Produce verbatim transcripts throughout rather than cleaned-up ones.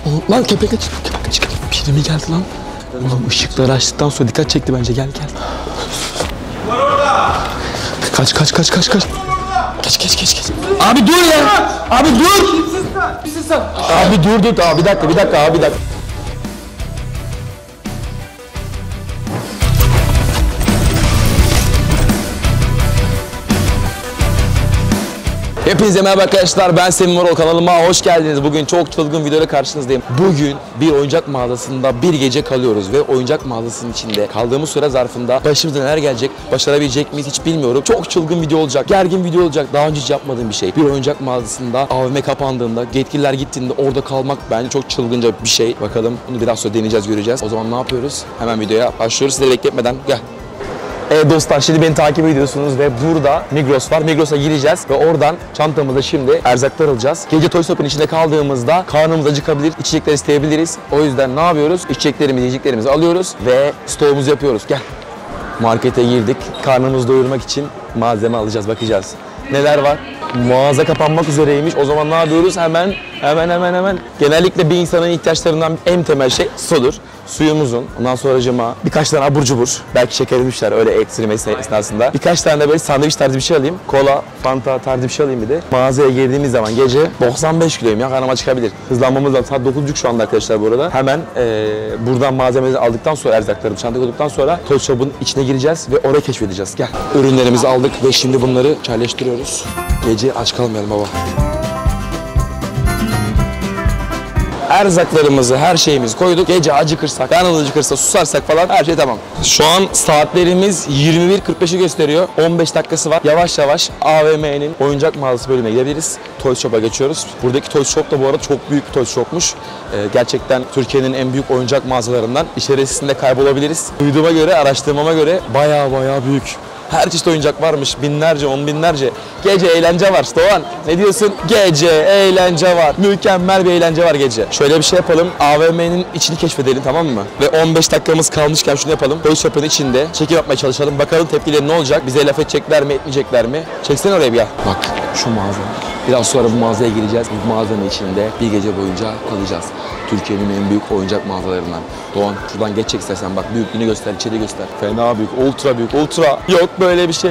Oğlum, lan köpek kaç, köpek kaç, köpek. Biri mi geldi lan? Oğlum ışıkları açtıktan sonra dikkat çekti bence, gel gel. Var orada. Kaç kaç kaç kaç kaç. Geç geç geç geç. Abi dur ya. Abi dur. Kimsin sen? Kimsin sen? Abi dur dur. Abi bir dakika bir dakika abi bir dakika. Hepinize merhaba arkadaşlar, ben Semih Morol, kanalıma hoş geldiniz. Bugün çok çılgın videoyla karşınızdayım. Bugün bir oyuncak mağazasında bir gece kalıyoruz ve oyuncak mağazasının içinde kaldığımız süre zarfında başımıza neler gelecek, başarabilecek miyiz hiç bilmiyorum. Çok çılgın video olacak, gergin video olacak, daha önce hiç yapmadığım bir şey. Bir oyuncak mağazasında A V M kapandığında, yetkililer gittiğinde orada kalmak bence çok çılgınca bir şey. Bakalım bunu biraz sonra deneyeceğiz, göreceğiz. O zaman ne yapıyoruz? Hemen videoya başlıyoruz. Sizi bekletmeden gel. Evet dostlar, şimdi beni takip ediyorsunuz ve burada Migros var. Migros'a gireceğiz ve oradan çantamıza şimdi erzaklar alacağız. Gece Toy Shop'un içinde kaldığımızda karnımız acıkabilir, içecekler isteyebiliriz. O yüzden ne yapıyoruz? İçeceklerimizi, yiyeceklerimizi alıyoruz ve stoğumuzu yapıyoruz. Gel. Markete girdik. Karnımızı doyurmak için malzeme alacağız, bakacağız. Neler var? Mağaza kapanmak üzereymiş. O zaman ne yapıyoruz? Hemen, hemen, hemen, hemen. Genellikle bir insanın ihtiyaçlarından en temel şey sudur. Suyumuzun, ondan sonracığıma birkaç tane abur cubur, belki şeker demişler öyle ekstrem esnasında. Birkaç tane de böyle sandviç tarzı bir şey alayım. Kola, fanta tarzı bir şey alayım bir de. Mağazaya girdiğimiz zaman gece doksan beş kiloyum ya, karnıma çıkabilir. Hızlanmamız lazım. Saat dokuz buçuk şu anda arkadaşlar bu arada. Hemen ee, buradan malzemeleri aldıktan sonra, erzakları çantaya koyduktan sonra Toy Shop'un içine gireceğiz ve orayı keşfedeceğiz. Gel. Ürünlerimizi aldık ve şimdi bunları çayleştiriyoruz. Gece aç kalmayalım baba. Erzaklarımızı, her şeyimizi koyduk. Gece acıkırsak, karnımız acıkırsa, susarsak falan her şey tamam. Şu an saatlerimiz yirmi bir kırk beşi gösteriyor. on beş dakikası var. Yavaş yavaş A V M'nin oyuncak mağazası bölümüne gidebiliriz. Toy Shop'a geçiyoruz. Buradaki Toy Shop da bu arada çok büyük bir Toy Shop'muş. Ee, gerçekten Türkiye'nin en büyük oyuncak mağazalarından. İçerisinde kaybolabiliriz. Duyduğuma göre, araştırmama göre baya baya büyük. Her çeşit oyuncak varmış. Binlerce, on binlerce. Gece eğlence var. Doğan ne diyorsun? Gece eğlence var. Mükemmel bir eğlence var gece. Şöyle bir şey yapalım. A V M'nin içini keşfedelim, tamam mı? Ve on beş dakikamız kalmışken şunu yapalım. Toy Shop'un içinde çekim yapmaya çalışalım. Bakalım tepkileri ne olacak? Bize laf edecekler mi, etmeyecekler mi? Çeksene oraya bir ya. Bak şu mağaza. Biraz sonra bu mağazaya gireceğiz. Bu mağazanın içinde bir gece boyunca kalacağız. Türkiye'nin en büyük oyuncak mağazalarından. Doğan şuradan geçecek istersen, bak büyüklüğünü göster, içeri göster. Fena büyük, ultra büyük, ultra. Yok böyle bir şey.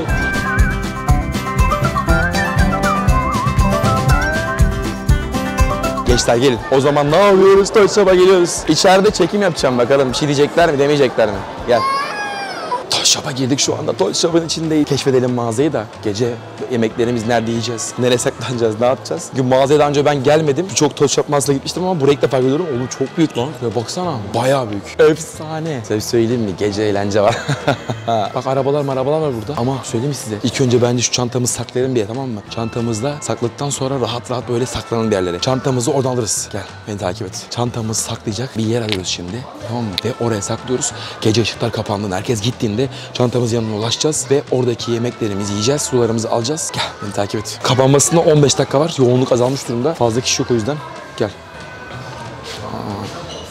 Gençler gelin. O zaman ne yapıyoruz? Toy Shop'a geliyoruz. İçeride çekim yapacağım, bakalım bir şey diyecekler mi, demeyecekler mi? Gel. Toy Shop'a girdik şu anda. Toy Shop'un içindeyiz. Keşfedelim mağazayı da. Gece yemeklerimiz nerede yiyeceğiz? Nereye saklanacağız? Ne yapacağız? Bugün mağazaya daha önce ben gelmedim. Çok Toy Shop mağazasına gitmiştim ama burayı ilk defa görüyorum. Oğlum çok büyük lan. Ya baksana. Bayağı büyük. Efsane. Size söyleyeyim mi? Gece eğlence var. Bak arabalar arabalar var burada. Ama söyleyeyim mi size? İlk önce bence şu çantamızı saklayalım bir yere, tamam mı? Çantamızda sakladıktan sonra rahat rahat böyle saklanalım bir yerlere. Çantamızı oradan alırız. Gel beni takip et. Çantamızı saklayacak bir yer arıyoruz şimdi. Tamam mı? Ve oraya saklıyoruz. Gece ışıklar kapandığında, herkes gittiğinde çantamızın yanına ulaşacağız ve oradaki yemeklerimizi yiyeceğiz, sularımızı alacağız. Gel beni takip et. Kapanmasına on beş dakika var. Yoğunluk azalmış durumda. Fazla kişi yok o yüzden. Gel. Aa.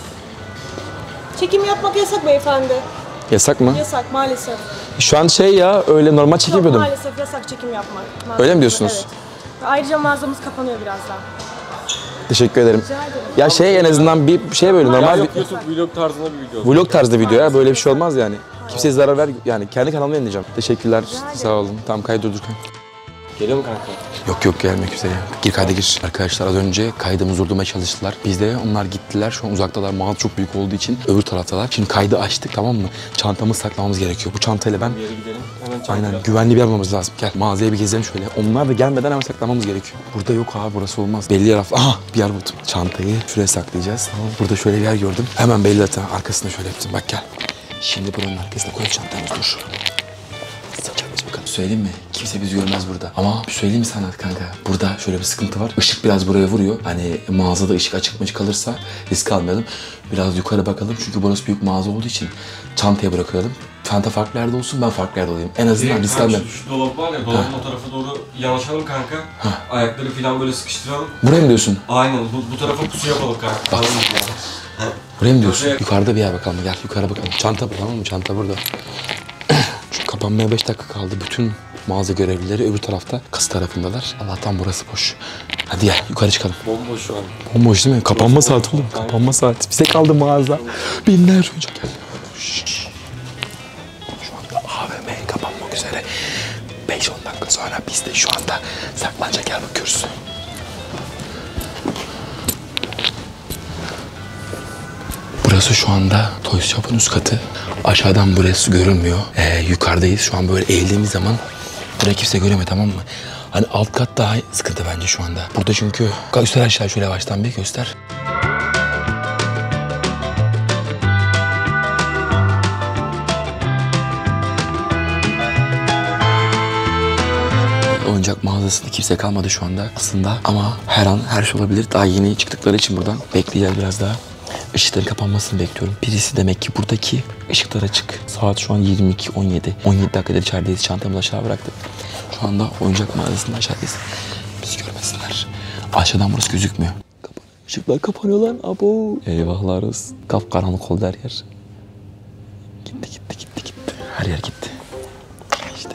Çekim yapmak yasak beyefendi. Yasak mı? Yasak maalesef. Şu an şey ya, öyle normal çekim Yok, yapıyordum. maalesef yasak çekim yapmak. Maalesef. Öyle mi diyorsunuz? Evet. Ayrıca mağazamız kapanıyor birazdan. Teşekkür ederim. Rica ederim. Ya şey, en azından bir şey böyle normal Yok bir YouTube vlog tarzında bir video. vlog tarzı video ya, böyle bir şey olmaz yani. Kimseye zarar ver, yani kendi kanalımda yayınlayacağım. Teşekkürler, sağ olun. Tamam, kaydı durdurkan. Geliyor mu kanka? Yok yok, gelmek üzere. Gir kayda gir. Arkadaşlar az önce kaydımızı durdurmaya çalıştılar. Biz de onlar gittiler. Şu an uzaktalar. Mağaza çok büyük olduğu için öbür taraftalar. Şimdi kaydı açtık, tamam mı? Çantamızı saklamamız gerekiyor. Bu çantayla ben... Bir yere gidelim. Hemen çantayı Aynen, al. güvenli bir yer bulmamız lazım. Gel mağazaya bir gezelim şöyle. Onlar da gelmeden hemen saklamamız gerekiyor. Burada yok abi, burası olmaz. Belli yer... Aha, bir yer buldum. Çantayı şuraya saklayacağız. Tamam. Burada şöyle bir yer gördüm. Hemen belli zaten. Arkasına şöyle yaptım. Bak gel. Şimdi buranın arkasına koyalım çantamızı. Dur. Saçakmış bakalım. Söyleyeyim mi? Kimse bizi görmez burada. Ama söyleyeyim mi sana kanka? Burada şöyle bir sıkıntı var. Işık biraz buraya vuruyor. Hani mağazada ışık açık mı kalırsa risk almayalım. Biraz yukarı bakalım çünkü burası büyük mağaza olduğu için çantaya bırakalım. Çanta farklı yerde olsun, ben farklı yerde olayım. En azından risk almayalım. Şu, şu dolap var ya, dolabın o tarafa doğru yanaşalım kanka. Ha. Ayakları falan böyle sıkıştıralım. Buraya mı diyorsun? Aynen, bu, bu tarafa pusu yapalım kanka. Bak. Yani. Buraya mı diyorsun? Buraya. Yukarıda bir yer bakalım. Gel yukarı bakalım. Çanta bu, tamam mı? Çanta burada. Şu kapanmaya beş dakika kaldı. Bütün mağaza görevlileri öbür tarafta, kız tarafındalar. Allah'tan burası boş. Hadi gel yukarı çıkalım. Bomboş şu an. Bomboş değil mi? Kapanma saati oğlum. Kapanma saati. Bize kaldı mağaza. Binlerce oyuncak geldi. Şşş. Şu anda A V M kapanmak üzere. beş on dakika sonra biz de şu anda saklanacak yer bakıyoruz. Burası şu anda Toys Shop'un üst katı. Aşağıdan burası görünmüyor. Ee, yukarıdayız. Şu an böyle eğildiğimiz zaman burayı kimse göremiyor, tamam mı? Hani alt kat daha sıkıntı bence şu anda. Burada çünkü... Göster aşağı şöyle baştan bir göster. Oyuncak mağazasında kimse kalmadı şu anda aslında. Ama her an her şey olabilir. Daha yeni çıktıkları için buradan bekleyeceğiz biraz daha. Işıkların kapanmasını bekliyorum. Birisi demek ki buradaki ışıklar açık. Saat şu an yirmi iki on yedi. on yedi dakikadır içerideyiz. Çantamızı aşağı bıraktık. Şu anda oyuncak mağazasında aşağıdayız. Bizi görmesinler. Aşağıdan burası gözükmüyor. Kapan. Işıklar kapanıyor lan. Abo. Eyvahlar olsun. Kapkaranlık oldu her yer. Gitti gitti gitti gitti. Her yer gitti. İşte.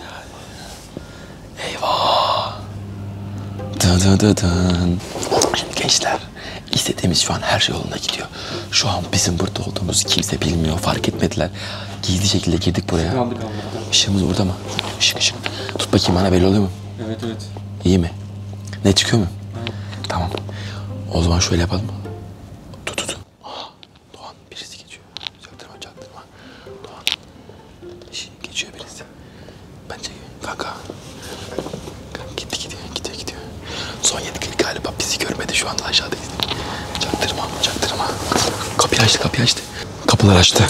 Eyvah. Dın dın dın dın. Şimdi gençler. İstediğimiz şu an her şey yolunda gidiyor. Şu an bizim burada olduğumuzu kimse bilmiyor, fark etmediler. Gizli şekilde girdik buraya. Kaldık kaldık. Işığımız burada mı? Işık ışık. Tut bakayım, bana belli oluyor mu? Evet evet. İyi mi? Ne çıkıyor mu? Evet. Tamam. O zaman şöyle yapalım. Tut tut. Aha, Doğan birisi geçiyor. Çaktırma çaktırma. Doğan. Şş, geçiyor birisi. Bence kanka. Kanka gitti gidiyor gidiyor gidiyor. Son yedi galiba bizi görmedi, şu anda aşağıdayız. Çaktırma çaktırma. Kapıyı açtı kapıyı açtı. Kapılar açtı.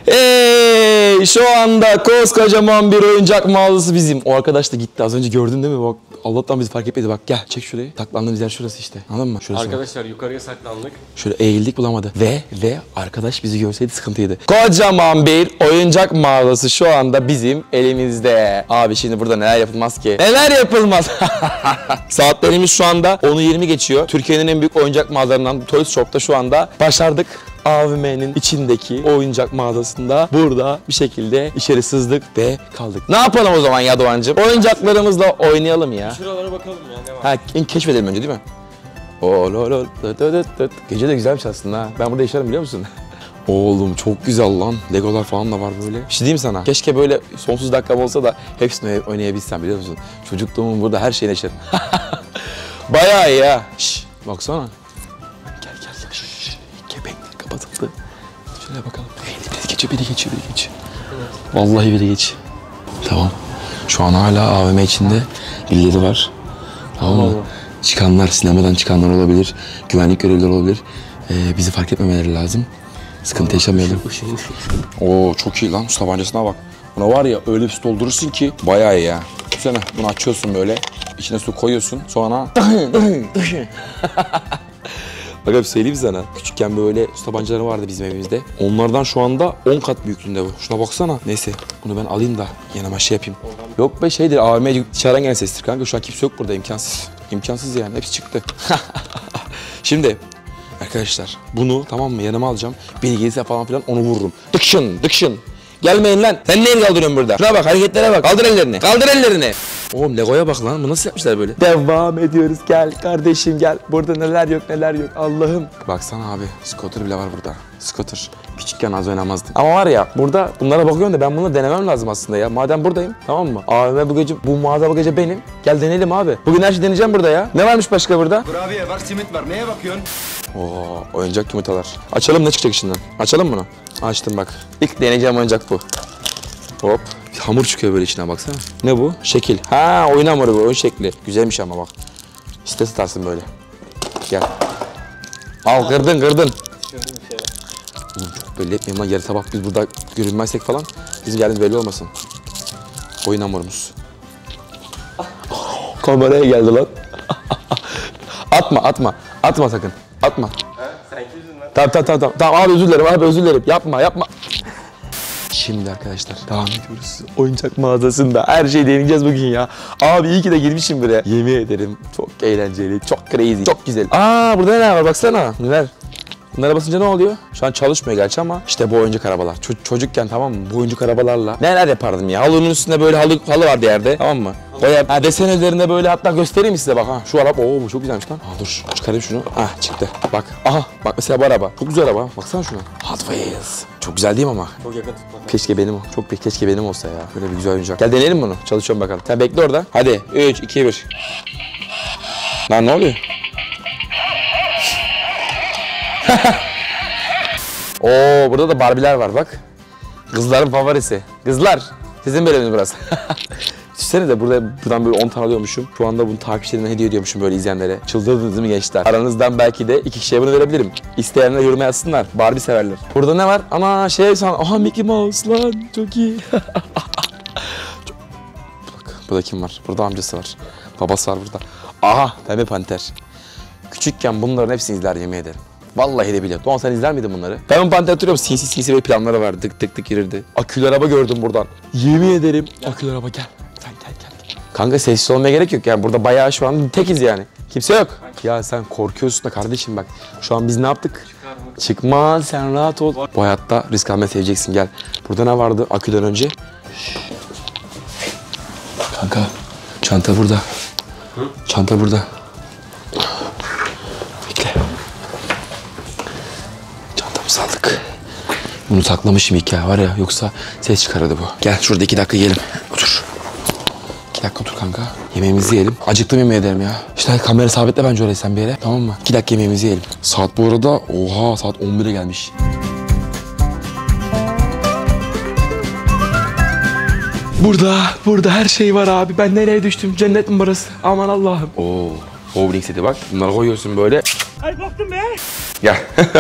Hey, şu anda koskocaman bir oyuncak mağazası bizim. O arkadaş da gitti. Az önce gördün değil mi? Bak Allah'tan bizi fark etmedi. Bak gel çek şurayı. Saklandığımız yer şurası işte. Anladın mı? Şurası. Arkadaşlar yukarıya saklandık. Şöyle eğildik, bulamadı. Ve ve arkadaş bizi görseydi sıkıntıydı. Kocaman bir oyuncak mağazası şu anda bizim elimizde. Abi şimdi burada neler yapılmaz ki? Neler yapılmaz? Saatlerimiz şu anda onu yirmi geçiyor. Türkiye'nin en büyük oyuncak mağazalarından Toys Shop'ta şu anda başardık. A V M'nin içindeki oyuncak mağazasında burada bir şekilde içeri sızdık ve kaldık. Ne yapalım o zaman ya Doğancığım? Oyuncaklarımızla oynayalım ya. Şuralara bakalım ya, ne var? Ha, keşfedelim önce değil mi? Oo, lo, lo, dıt, dıt, dıt. Gece de güzelmiş aslında ha. Ben burada yaşarım biliyor musun? Oğlum çok güzel lan. Legolar falan da var böyle. Bir şey diyeyim sana. Keşke böyle sonsuz dakikam olsa da hepsini oynayabilsem biliyor musun? Çocukluğumun burada her şeyini yaşarım. Bayağı iyi ha. Şşş baksana. Gel gel gel. Şşş. Kepenkler kapatıldı. Şöyle bakalım. Hey, biri geçiyor, biri geçiyor, biri geçiyor. Vallahi biri geçiyor. Tamam. Şu an hala A V M içinde birileri var. Tamam mı? Çıkanlar, sinemadan çıkanlar olabilir. Güvenlik görevlileri olabilir. Ee, bizi fark etmemeleri lazım. Sıkıntı yaşamayalım. Oo çok iyi lan. Şu tabancasına bak. Buna var ya öyle bir su doldurursun ki bayağı iyi ya. Düşünsene bunu açıyorsun böyle. İçine su koyuyorsun. Sonra... Bak abi söyleyeyim sana. Küçükken böyle su tabancaları vardı bizim evimizde. Onlardan şu anda on kat büyüklüğünde bu. Şuna baksana. Neyse bunu ben alayım da yanıma şey yapayım. Yok be şeydir, A V M'ye çağıran gelen sestir kanka. Şu an kimse yok burada, imkansız. İmkansız yani, hepsi çıktı. Şimdi arkadaşlar bunu tamam mı yanıma alacağım. Biri gelirse falan filan onu vururum. Dıkşın dıkşın. Gelmeyin lan. Sen neyi kaldırıyorsun burada? Şuna bak, hareketlere bak. Kaldır ellerini. Kaldır ellerini. Oğlum Lego'ya bak lan. Bu nasıl yapmışlar böyle? Devam ediyoruz. Gel kardeşim gel. Burada neler yok neler yok. Allah'ım. Baksana abi. Scooter bile var burada. Scooter. Küçükken az oynamazdık. Ama var ya burada bunlara bakıyorum da ben bunu denemem lazım aslında ya. Madem buradayım tamam mı? A V M bu gece, bu mağaza bu gece benim. Gel deneyelim abi. Bugün her şey deneyeceğim burada ya. Ne varmış başka burada? Kurabiye var, simit var. Neye bakıyorsun? Oo, oyuncak yumurtalar. Açalım, ne çıkacak içinden? Açalım bunu. Açtım bak. İlk deneyeceğim oyuncak bu. Hop. Hamur çıkıyor böyle içine baksana. Ne bu? Şekil. Ha, oyun hamuru bu, oyun şekli. Güzelmiş ama bak. İşte tutarsın böyle. Gel. Al, kırdın kırdın. Oğlum çok belli etmeyeyim lan, yarın sabah biz burada görünmezsek falan bizim yerimiz belli olmasın. Oyun hamurumuz. Kameraya geldi lan. Atma atma. Atma sakın. Atma. Ha? Sen kimsin lan? Tamam tamam tamam. Tamam abi özür dilerim abi özür dilerim. Yapma yapma. Şimdi arkadaşlar devam ediyoruz. Oyuncak mağazasında her şeyi deneyeceğiz bugün ya. Abi iyi ki de girmişim buraya. Yemin ederim çok eğlenceli, çok crazy, çok güzel. Aa burada neler var baksana. Neler? Bunlara basınca ne oluyor? Şu an çalışmıyor gerçi ama işte bu oyuncak arabalar. Ço- çocukken tamam mı? Bu oyuncak arabalarla neler yapardım ya? Halının üstünde böyle halı, halı vardı yerde, tamam mı? Boya, ha, desen üzerinde böyle, hatta göstereyim mi size, bak ha. Şu araba, oo bu çok güzelmiş lan. Ha, dur çıkarayım şunu. Ah çıktı. Bak. Aha bak mesela bu araba. Çok güzel araba. Baksana şuna. Hot Wheels. Çok güzel değil mi ama? Çok yakın tutma. Keşke benim o. Çok bir keşke benim olsa ya. Böyle bir güzel oyuncak. Gel deneyelim bunu. Çalışıyorum bakalım. Sen bekle orada. Hadi. üç, iki, bir. Lan ne oluyor? Oo, burada da Barbie'ler var bak. Kızların favorisi. Kızlar, sizin bölümünüz burası. Düşünsenize burada buradan böyle on tane alıyormuşum. Şu anda bunu takipçilerine hediye ediyormuşum böyle izleyenlere. Çıldırdınız değil mi gençler? Aranızdan belki de iki kişiye bunu verebilirim. İsteyenler yoruma yazsınlar. Barbie severler. Burada ne var? Ana şey san. Aha Mickey Mouse lan. Çok iyi. Çok... Bak, burada kim var? Burada amcası var. Babası var burada. Aha Pembe Panter. Küçükken bunların hepsini izler, yemin ederim. Vallahi de biliyorum. Doğan sen izler miydin bunları? Ben Panter hatırlıyorum. Sinsi sinsi böyle planları vardı. Tık tık tık girirdi. Akülü araba gördüm buradan. Yemin ederim. Akülü araba gel. Sen gel gel. Kanka sessiz olmaya gerek yok yani. Burada bayağı şu an tekiz yani. Kimse yok. Ya sen korkuyorsun da kardeşim bak. Şu an biz ne yaptık? Çıkma, sen rahat ol. Bu hayatta risk almayı seveceksin, gel. Burada ne vardı aküden önce? Kanka çanta burada. Hı? Çanta burada. Bekle. Çantamızı aldık. Bunu saklamışım ilk ya, var ya, yoksa ses çıkarırdı bu. Gel şurada iki dakika yiyelim. Otur. İki dakika otur kanka. Yemeğimizi yiyelim. Acıktım, yemin ederim ya. İşte kamera sabitle bence oraya sen bir yere. Tamam mı? İki dakika yemeğimizi yiyelim. Saat bu arada, oha saat on bire gelmiş. Burada, burada her şey var abi. Ben nereye düştüm? Cennet mi burası? Aman Allah'ım. Oo, bowling seti bak. Bunları koyuyorsun böyle. Ay baktım be. Gel.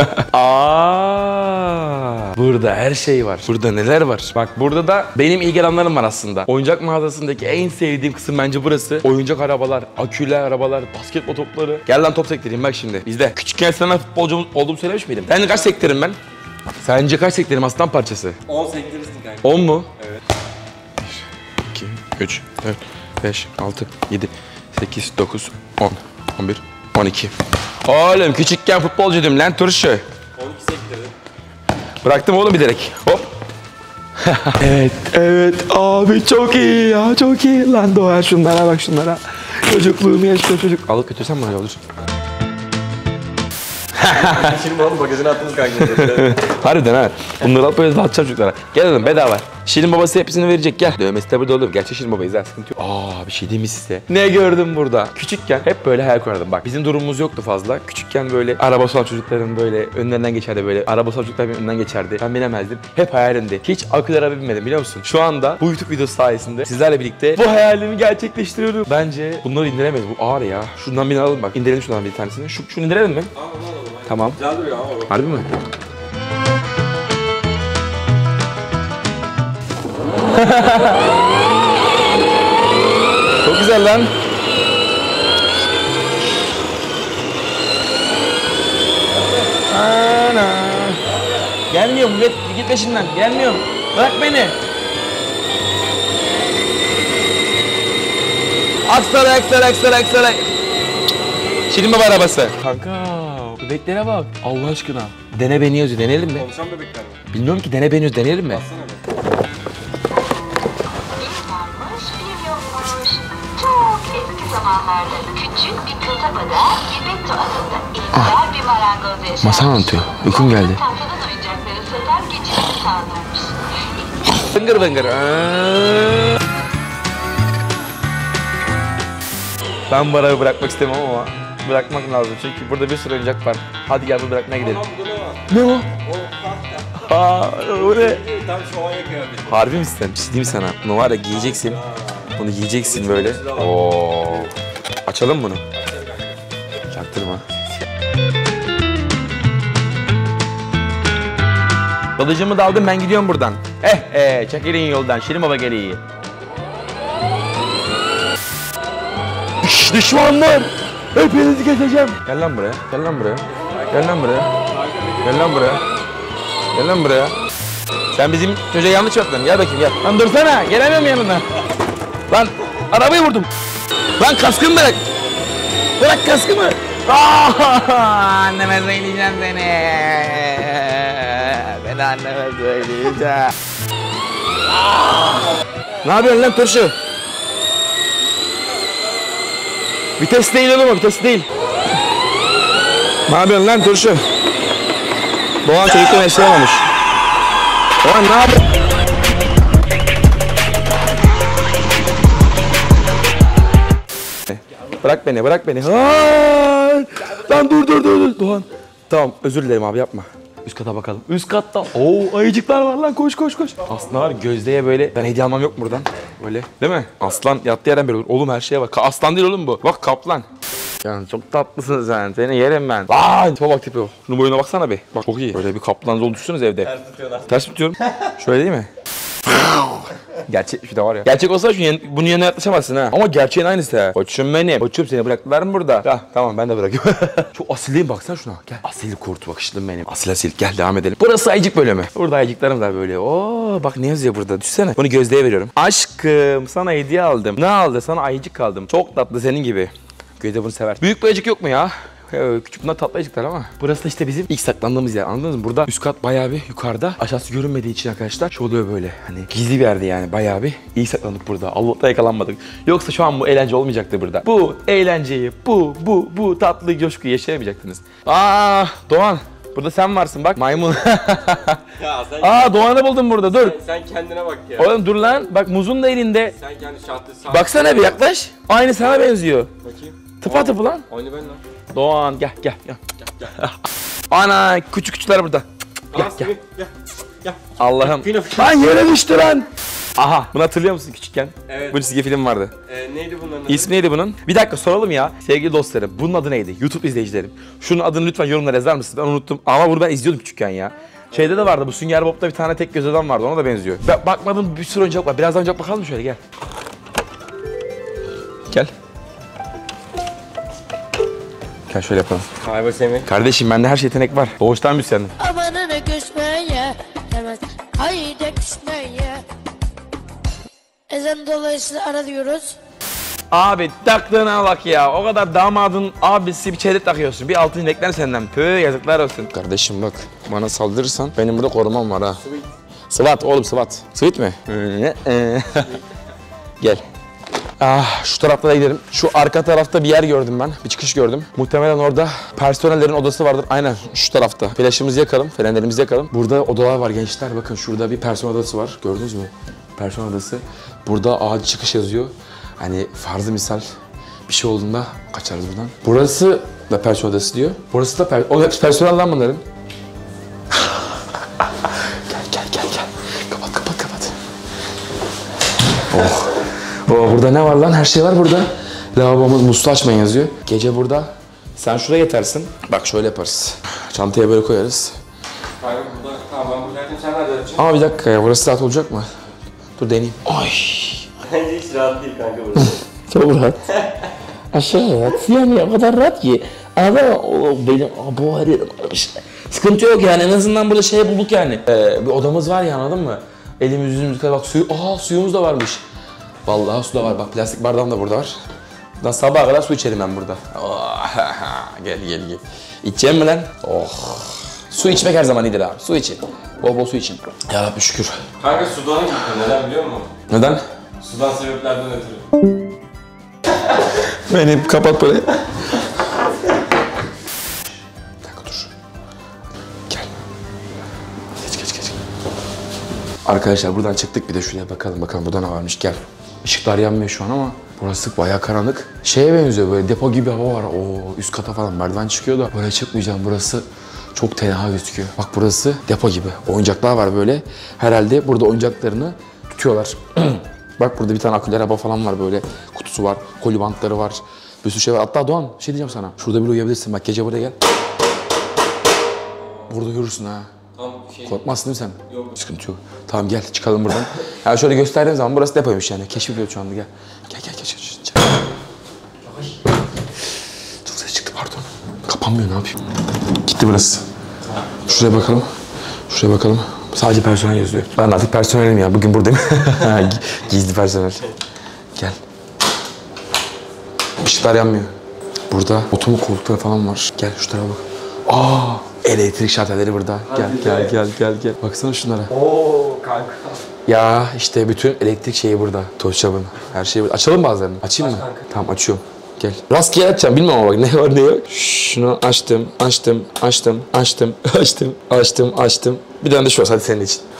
Aa, burada her şey var. Burada neler var? Bak burada da benim ilgi alanlarım var aslında. Oyuncak mağazasındaki en sevdiğim kısım bence burası. Oyuncak arabalar, akülü arabalar, basketbol topları. Gel lan top sektireyim bak şimdi. Bizde. Küçükken sana futbolcu olduğumu söylemiş miydim? Sence kaç sektirim ben? Sence kaç sektirim aslan parçası? on sektirirsin kanka. on mu? Evet. bir, iki, üç, dört, beş, altı, yedi, sekiz, dokuz, on, on bir, on iki. Oğlum küçükken futbolcuydum lan turşu. on iki sektirdin. Bıraktım oğlum bilerek. Hop. Evet, evet abi çok iyi ya, çok iyi. Lan Doğan şunlara bak, şunlara. Çocukluğumu yaşıyor çocuk. Alıp götürsem mi olur? Şimdi oğlum bagajına attınız kanka. Harbiden ha. Bunları alıp böyle dağıtacağım çocuklara. Gel oğlum bedava. Şirin babası hepsini verecek, gel. Dövmesi de burada olur. Gerçi Şirin babayız ha, sıkıntı yok. Aa bir şey diyeyim mi size? Ne gördüm burada? Küçükken hep böyle hayal kurardım. Bak bizim durumumuz yoktu fazla. Küçükken böyle arabası olan çocukların böyle önlerinden geçerdi böyle. Arabası olan çocuklar benim önünden geçerdi. Ben binemezdim. Hep hayalimdi. Hiç akülü araba binmedim biliyor musun? Şu anda bu YouTube videosu sayesinde sizlerle birlikte bu hayalimi gerçekleştiriyorum. Bence bunları indiremeyiz. Bu ağır ya. Şundan bir alalım bak. İndirelim şundan bir tanesini. Şu, şunu indirelim mi? Tamam. Güzel duruyor ama bak. Harbi mi? Çok güzel lan. Ana. Gelmiyorum, git, git peşinden. Gelmiyorum. Bırak beni. Aksaray, Aksaray, Aksaray, Aksaray. Şirin baba arabası. Kanka, bebeklere bak. Allah aşkına. Dene beni yazıyor, deneyelim mi? Konuşan bebekler mi? Bilmiyorum ki, dene beni yazıyor, deneyelim mi? Baksana be. varmış, bir yokmuş. Çok eski zamanlarda küçük bir kasabada Gibetto adında ihtiyar bir marangoz yaşarmış. Masal anlatıyor. Uykum geldi. Tahtadan oyuncakları satar geçimini sağlarmış. Bıngır bıngır. Aa. Ben bu arabayı bırakmak istemem ama bırakmak lazım çünkü burada bir sürü oyuncak var. Hadi gel bunu bırakmaya gidelim. Lan burada ne var? Ne o? O pasta. Aa, o ne? Tam şovaya kıyafeti. Harbi misin? Bir şey diyeyim mi sana? Bunu var ya giyeceksin. Bunu giyeceksin böyle. Oo. Açalım bunu. Çaktırma. Kılıcımı da aldım, ben gidiyorum buradan. Eh eh çekilin yoldan, Şirin baba geliyor. Şşş düşmanlar! Hepinizi keseceğim. Gel lan buraya, gel lan buraya. Gel lan buraya. Gel lan buraya. Gel lan buraya. Sen bizim çocuğa yanlış yaptın. Gel bakayım gel. Lan dursana, gelemiyorum yanına. Lan arabayı vurdum. Lan kaskımı bırak. Bırak kaskımı. Anneme söyleyeceğim seni. Ben anneme söyleyeceğim. Ne yapıyorsun lan turşu? Vites değil oğlum, vites değil. Ne yapıyorsun lan turşu? Doğan çocukla mesleği olmamış. Doğan ne yapıyorsun? Bırak beni, bırak beni. Hayır. Lan dur dur dur dur. Doğan. Tamam, özür dilerim abi, yapma. Üst kata bakalım. Üst katta. Oo, ayıcıklar var lan, koş koş koş. Aslında var, Gözde'ye böyle ben hediye almam yok mu buradan? Böyle değil mi? Aslan yattığı yerden beri olur. Oğlum her şeye bak. Aslan değil oğlum bu. Bak kaplan. Yani çok tatlısın sen. Seni yerim ben. Vay! Tipe bak tipe o. Şunun boyuna baksana be. Bak çok iyi. Böyle bir kaplan oluştursunuz evde. Ters tutuyorlar. Ters tutuyorum. Şöyle değil mi? Gerçek bir şey de var ya. Gerçek olsa şu yan, bunun yanına yaklaşamazsın ha. Ama gerçeğin aynısı ha. Koçum benim. Koçum seni bıraktılar mı burada? Ya tamam, ben de bırakıyorum. Şu asilliyim, baksana şuna. Gel. Asil kurt bakışlım benim. Asil asil. Gel devam edelim. Burası ayıcık bölümü. Burada ayıcıklarım da böyle. Oo bak ne yazıyor burada. Düşsene. Bunu Gözde'ye veriyorum. Aşkım sana hediye aldım. Ne aldı? Sana ayıcık aldım. Çok tatlı, senin gibi. Gözde bunu sever. Büyük bir ayıcık yok mu ya? Ee, küçük, bunlar tatlı ayıcıklar ama. Burası da işte bizim ilk saklandığımız yer, anladınız mı? Burada üst kat bayağı bir yukarıda. Aşağısı görünmediği için arkadaşlar şu oluyor böyle. Hani gizli bir yerde yani, bayağı bir iyi saklandık burada. Allah'ta yakalanmadık. Yoksa şu an bu eğlence olmayacaktı burada. Bu eğlenceyi, bu, bu, bu tatlı coşkuyu yaşayamayacaktınız. Aa Doğan. Burada sen varsın bak, maymun. Ya sen, Aa Doğan'ı buldum burada, dur. sen kendine bak ya. Oğlum dur lan, bak muzun da elinde. Sen kendi şartlı sağ. Baksana bir yaklaş. Aynı sana benziyor. Bakayım. Tıpa tıpı lan. Aynı ben lan. Doğan gel gel gel. Ana küçük küçükler burada. Gel Aa, gel. Gel. Gel. Gel. Allah'ım. Film. Lan yere düştü lan. Aha, bunu hatırlıyor musun küçükken? Evet. Bunun çizgi film vardı. Ee, neydi bunların adı? İsmi neydi bunun? Bir dakika soralım ya. Sevgili dostlarım, bunun adı neydi? YouTube izleyicilerim. Şunun adını lütfen yorumlara yazar mısınız? Ben unuttum. Ama bunu ben izliyordum küçükken ya. Şeyde de vardı, bu Sünger Bob'da bir tane tek göz adam vardı, ona da benziyor. Ben bakmadım, bir sürü oyuncak var. Birazdan oyuncak bakalım mı şöyle, gel. Gel. Gel şöyle yapalım. Kayba Semih. Kardeşim bende her şey yetenek var. Doğuştan müzisyenim. Amanını küsmeye demez. Haydi küsmeye. Ezan dolayısıyla ara diyoruz. Abi taktığına bak ya. O kadar damadın abisi bir çeyrek takıyorsun. Bir altın inekler senden. Püh, yazıklar olsun. Kardeşim bak, bana saldırırsan benim burada korumam var ha. Sweet. Sıvat oğlum, sıvat. Sweet mi? Gel. Ah, şu tarafta da gidelim. Şu arka tarafta bir yer gördüm ben. Bir çıkış gördüm. Muhtemelen orada personellerin odası vardır. Aynen şu tarafta. Flaşımızı yakalım, fenerlerimizi yakalım. Burada odalar var gençler. Bakın şurada bir personel odası var. Gördünüz mü? Personel odası. Burada acil çıkış yazıyor. Hani farzı misal bir şey olduğunda kaçarız buradan. Burası da personel odası diyor. Burası da per o hepsi personel lan bunların. Gel gel gel gel. Kapat kapat kapat. Oh. Oh, burada ne var lan? Her şey var burada. Lavabomuz muslu açmayın yazıyor. Gece burada. Sen şuraya yetersin. Bak şöyle yaparız. Çantaya böyle koyarız. Kayba burada. Tamam ben buradaydım. Sen nerede yatacaksın? Ama bir dakika ya, burası rahat olacak mı? Dur deneyeyim. Ay. Bence hiç rahat değil kanka burası. Çok rahat. Aşağı rahat. Yani o kadar rahat ki. Ama o benim bu her yerim varmış. Sıkıntı yok yani, en azından burada şey bulduk yani. Ee, bir odamız var ya, anladın mı? Elimiz yüzümüz kadar bak, suyu. Aa, suyumuz da varmış. Vallahi su da var, bak plastik bardağım da burada var. Daha sabaha kadar su içerim ben burada. Oh, gel gel gel. İçeceğim mi lan? Oh. Su içmek her zaman iyidir abi. Su için. Bol bol su için. Ya Rabbi şükür. Kanka Sudan'a gittim. Neden biliyor musun? Neden? Sudan sebeplerden ötürü. Beni kapat böyle. Bir dakika dur. Gel. Geç geç geç. Arkadaşlar buradan çıktık, bir de şuraya bakalım bakalım burada ne varmış, gel. Işıklar yanmıyor şu an ama burası bayağı karanlık. Şeye benziyor, böyle depo gibi hava var. Oo, üst kata falan merdiven çıkıyor da böyle çıkmayacağım, burası çok tenha gözüküyor. Bak burası depo gibi. Oyuncaklar var böyle. Herhalde burada oyuncaklarını tutuyorlar. Bak burada bir tane akülü araba falan var böyle. Kutusu var, koli bantları var. Bir sürü şey var. Hatta Doğan bir şey diyeceğim sana. Şurada bir uyuyabilirsin. Bak gece buraya gel. Burada yürürsün ha. Tam şey. Korkmazsın değil mi sen? Yok. Sıkıntı yok. Tamam gel çıkalım buradan. Ya şöyle gösterdiğim zaman burası depoymuş yani. Keşif şu anda, gel. Gel gel gel. gel, gel. Çok ses çıktı, pardon. Kapanmıyor, ne yapayım? Gitti burası. Şuraya bakalım. Şuraya bakalım. Sadece personel yazıyor. Ben artık personelim ya. Bugün buradayım. Gizli personel. Gel. Işıklar yanmıyor. Burada oturma koltukları falan var. Gel şu tarafa bak. Aa, elektrik şalterleri burada. Gel gel gel gel gel. Baksana şunlara. Oo kanka. Ya işte bütün elektrik şeyi burada. Toşçabın. Her şey burada. Açalım bazılarını. Açayım mı? Tamam açıyorum. Gel. Rastgele açacağım. Bilmem ama bak ne var ne yok. Şunu açtım, açtım, açtım, açtım, açtım, açtım, açtım. Bir tane de şu var. Hadi senin için.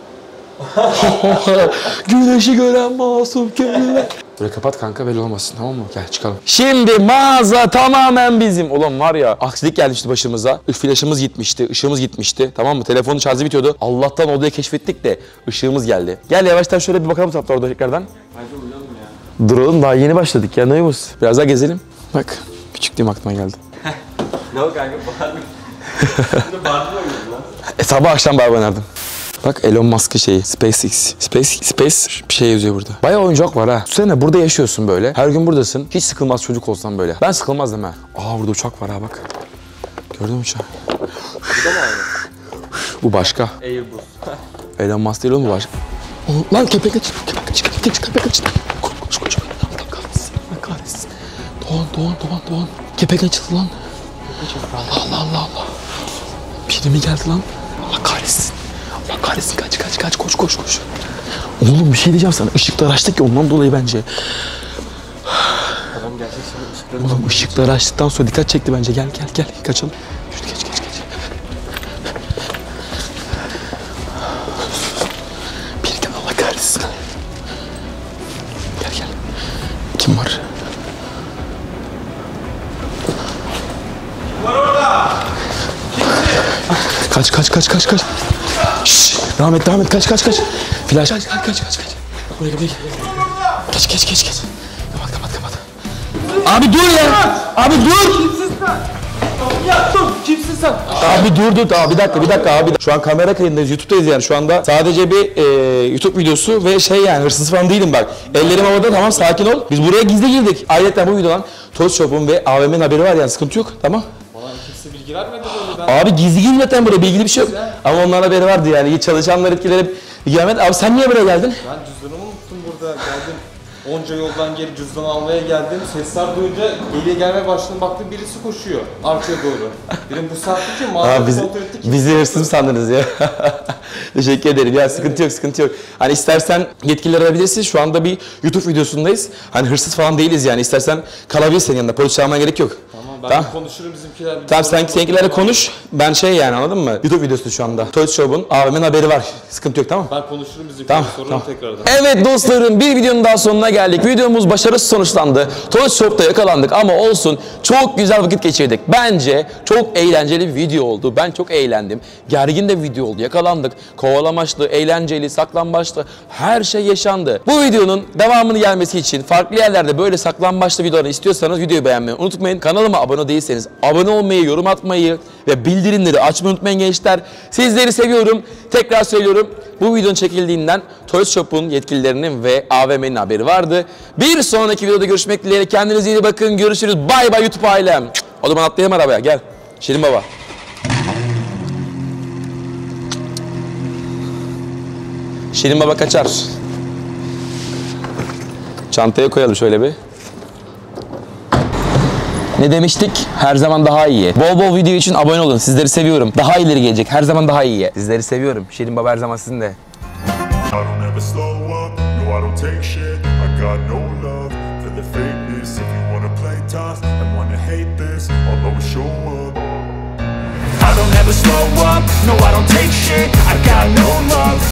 Güneşi gören masum gönüller. Böyle kapat kanka, belli olmasın, tamam mı? Gel çıkalım. Şimdi mağaza tamamen bizim. Ulan var ya, aksilik gelmişti başımıza. Flaşımız gitmişti, ışığımız gitmişti. Tamam mı? Telefonun şarjı bitiyordu. Allah'tan odayı keşfettik de ışığımız geldi. Gel yavaştan şöyle bir bakalım tatlı orada tekrardan. Kanka uyuyalım ya. Dur oğlum, daha yeni başladık ya, ne yapıyoruz? Biraz daha gezelim. Bak, küçüklüğüm aklıma geldi. Ne o kanka? Barbie. Burada Barbie mi oynadın lan? E sabah akşam Barbie oynardım. Bak Elon Musk'ın şeyi, SpaceX. Space, Space bir şey yazıyor burada. Bayağı oyuncak var ha. Düşünsene burada yaşıyorsun böyle. Her gün buradasın. Hiç sıkılmaz çocuk olsan böyle. Ben sıkılmazdım ha. Aa burada uçak var ha bak. Gördün mü uçağı? Bu da mı aynı? Bu başka. Airbus. Elon Musk değil oğlum, bu başka. Oo, lan köpek kaç. Köpek kaç. Köpek kaç. Köpek kaç. Koş koş koş. Allah kahretsin. Allah kahretsin. Doğan Doğan Doğan Doğan. Köpek açıldı lan. Allah Allah Allah Allah. Biri mi geldi lan? Allah kahretsin. Allah kahretsin, kaç kaç kaç, koş koş koş. Oğlum bir şey diyeceğim sana, ışıkları açtık ya ondan dolayı bence. Adam gerçek şimdi ışıkları... Oğlum ışıkları açtıktan sonra dikkat çekti bence, gel gel gel kaçalım. Yürü geç geç geç. Birden Allah kahretsin. Gel gel. Kim var? Var orada. Kaç kaç kaç kaç kaç. Şşş, devam et devam et, kaç kaç kaç. Flash kaç kaç kaç kaç kaç. Buraya buraya. Geç geç geç geç. Kapat kapat kapat. Abi dur ya. Abi dur. Kimsin sen? Ya dur. Kimsin sen? Abi dur dur. Abi bir dakika bir dakika abi. Şu an kamera kayındayız, YouTube'dayız yani şu anda. Sadece bir e, YouTube videosu ve şey yani hırsız falan değilim bak. Ellerim havada, tamam, sakin ol. Biz buraya gizli girdik. Ayrıca bu videodan Toys Shop'un ve A V M'nin haberi var yani, sıkıntı yok, tamam. Bana kimse bilgi vermedi böyle ben. Abi gizli girdi zaten buraya, bilgili bir şey yok. Ama onların haberi vardı yani, çalışanlar etkilenip gelmedi. Abi sen niye buraya geldin? Ben cüzdanımı unuttum burada geldim. Onca yoldan geri cüzdan almaya geldim. Sesler duyunca geriye gelmeye başladım. Baktım birisi koşuyor arkaya doğru. Dedim bu saatte kim? Mağazayı bizi, kontrol ettik. bizi hırsız mı sandınız ya? Teşekkür ederim. Ya sıkıntı yok, sıkıntı yok. Hani istersen yetkilileri arayabilirsin. Şu anda bir YouTube videosundayız. Hani hırsız falan değiliz yani. İstersen kalabilirsin yanında. Polis çağırmaya gerek yok. Tamam ben Tamam. konuşurum bizimkilerle. Tamam sen seninkilerle konuş. Ben şey yani, anladın mı? YouTube videosu şu anda. Toys Shop'un A V M'nin haberi var. Sıkıntı yok, tamam. Ben konuşurum bizimkilerle, Tamam, sorarım tamam. tekrardan. Evet dostlarım, bir videonun daha sonuna geldik. Videomuz başarısız sonuçlandı. Toys Shop'ta yakalandık ama olsun, çok güzel vakit geçirdik. Bence çok eğlenceli bir video oldu. Ben çok eğlendim. Gergin de bir video oldu. Yakalandık. Kovalamaçlı, eğlenceli, saklambaçlı, her şey yaşandı. Bu videonun devamını gelmesi için farklı yerlerde böyle saklambaçlı videoları istiyorsanız videoyu beğenmeyi unutmayın. Kanalıma abone değilseniz abone olmayı, yorum atmayı ve bildirimleri açmayı unutmayın gençler. Sizleri seviyorum. Tekrar söylüyorum. Bu videonun çekildiğinden Toys Shop'un yetkililerinin ve A V M'nin haberi vardı. Bir sonraki videoda görüşmek dileğiyle. Kendinize iyi bakın. Görüşürüz. Bay bay YouTube ailem. O zaman atlayalım arabaya. Gel. Şirin baba. Şirin baba kaçar. Çantaya koyalım şöyle bir. Ne demiştik? Her zaman daha iyi. Bol bol video için abone olun. Sizleri seviyorum. Daha ileri gelecek. Her zaman daha iyi. Sizleri seviyorum. Şirin baba her zaman sizinle. I don't ever slow up, no I don't take shit. I got no love for the fakeness. If you wanna play tough and wanna hate this, I'll always show up. I don't ever slow up, no I don't take shit. I got no love